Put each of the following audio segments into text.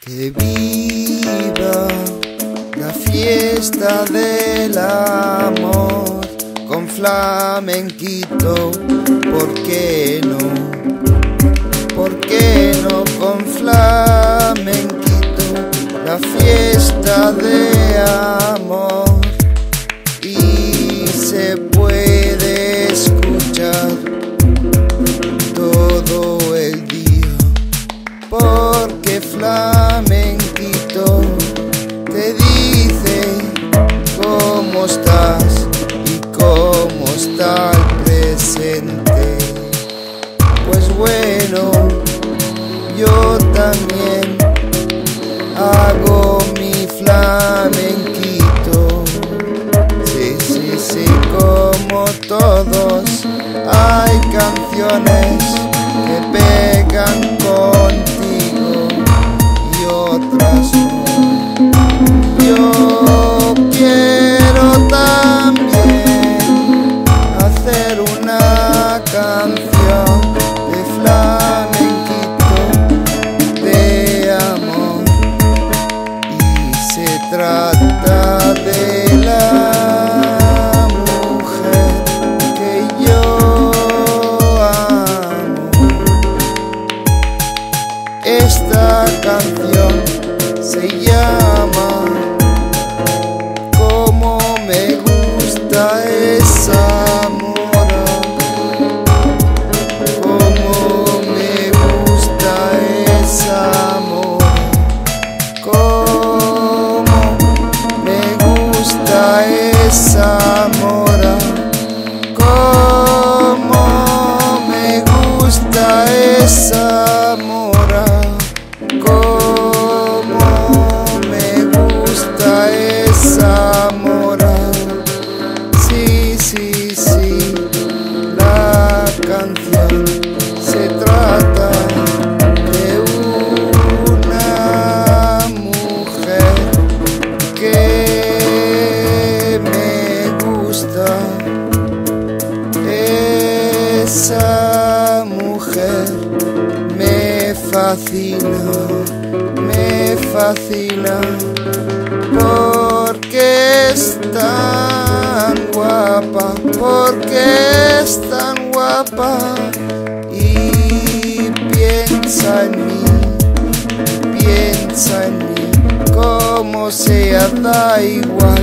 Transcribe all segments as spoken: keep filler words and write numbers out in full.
Que viva la fiesta del amor con Flamenkito, ¿por qué no? ¿Por qué no con Flamenkito? La fiesta de amor, y se puede escuchar todo el día, porque Flamenkito te dice cómo estás y cómo está el presente. Pues bueno, yo también hago mi flamenquito. Sí, sí, sí, como todos, hay canciones que pegan contigo y otras no. Yo quiero también hacer una canción de flamenquito de amor, y se trata de la mujer que yo amo. Esta canción se llama Como me gusta esa mora, como me gusta esa mora, como me gusta esa mora, como me gusta esa mora, como me gusta esa mora. Sí, sí, sí, la canción se trata de una mujer que me gusta. Esa mujer me fascina, me fascina, porque es tan guapa, porque es tan guapa, y piensa en mí, piensa en mí, como sea da igual,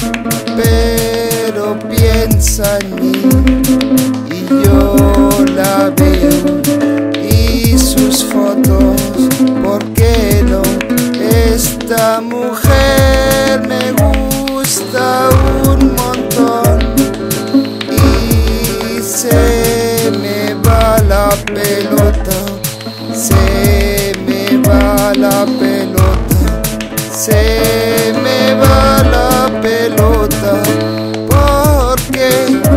pero piensa en mí, y yo la veo, y sus fotos, ¿por qué no? Esta mujer me gusta un montón, y se me va la pelota, se me va la pelota, se me va la pelota, porque,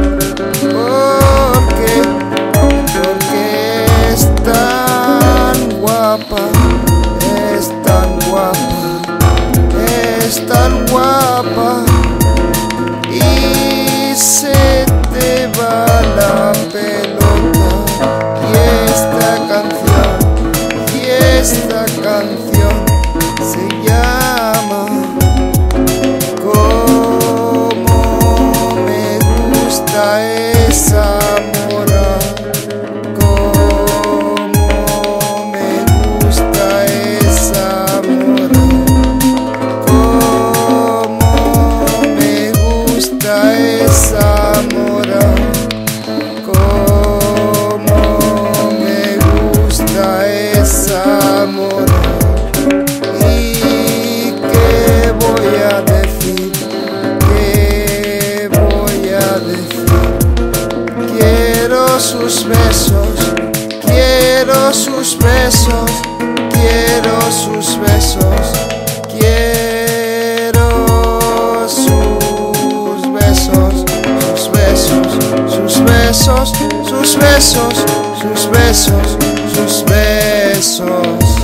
porque, porque es tan guapa, es tan guapa, es tan guapa, y se te va la pelota. Y esta canción, y esta canción se llama Como me gusta esa mora, como me gusta esa mora, como me gusta esa mora, como me gusta esa mora. ¿Y qué voy a decir? ¿Qué voy a decir? Quiero sus besos, quiero sus besos, quiero sus besos, quiero sus besos, sus besos, sus besos, sus besos, sus besos, sus besos.